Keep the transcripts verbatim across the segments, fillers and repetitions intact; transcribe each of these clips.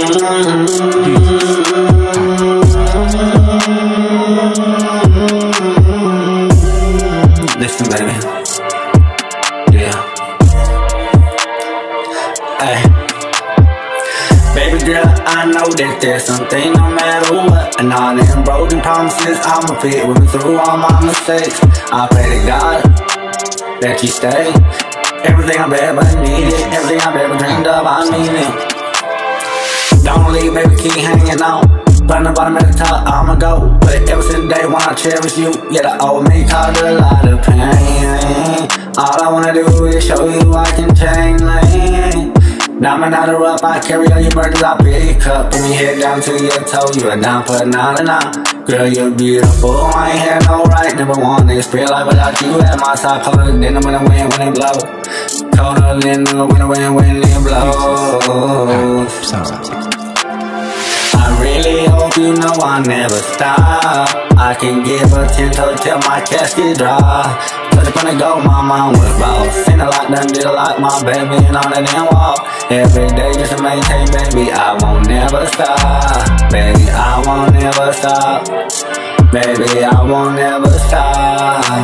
Listen, baby. Yeah. Ay. Baby girl, I know that there's something no matter what. And all them broken promises, I'ma fit with me through all my mistakes. I pray to God that you stay. Everything I've ever needed, everything I've ever dreamed of, I mean it. Don't leave, baby, keep hanging on. From the bottom at the top, I'ma go. But ever since day one, I cherish you. Yeah, the old me caused a lot of pain. All I wanna do is show you I can change lane. Diamond out of rough, I carry all your burdens, I pick up. From your head down to your toe, you a dime for nine and nine. Girl, you're beautiful, I ain't had no right. Never wanted to spread life without you at my side. Colder than the wind, wind, when it blow. Colder than the wind, wind, when it blows. I really hope you know I never stop. I can give a ten toes till my casket dry. Touch up on the go, my mind was boss. Seen a lot, done did a lot, my baby, and on the damn wall. Every day just to maintain, baby, I won't never stop. Baby, I won't never stop. Baby, I won't never stop.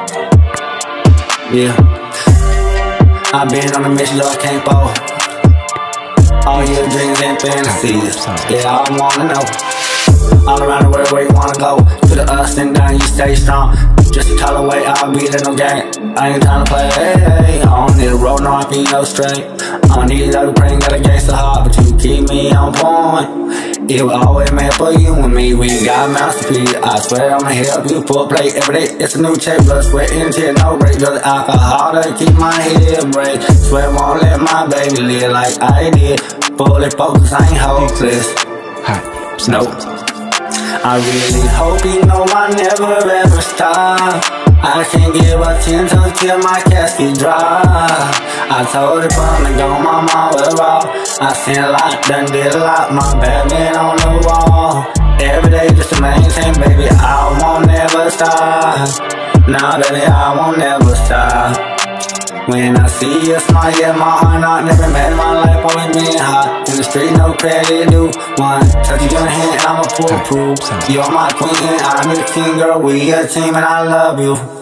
Yeah. I've been on a mission, so I can't fall. All your dreams and fantasies, yeah, I wanna know. All around the world, where you wanna go. To the ups and downs, you stay strong. Just a call away, I'll be there, no game. I ain't tryna play, hey, hey. I don't need a road, no, I feel no straight. I don't need every praying, got a gangsta heart, but you keep me on point. It was always meant for you and me, we got masterpiece. I swear I'ma help you full play every day. It's a new check, blood, sweat, and tear, no break. Just alcohol to keep my head break. Swear I won't let my baby live like I did. Fully focused, I ain't hopeless. Nope. I really hope you know I never ever stop. I can't give a ten toes till my casket dry. I told it from the go, my mom was raw. I seen a lot, done did a lot, my bad man on the wall. Every day just to maintain, baby, I won't never stop. Nah, baby, I won't never stop. When I see you smile, yeah, my heart not never met my life, always been hot. In the street, no credit due. One touch of your hand, I'm a foolproof. You're my queen, I'm your king, girl, we a team, and I love you.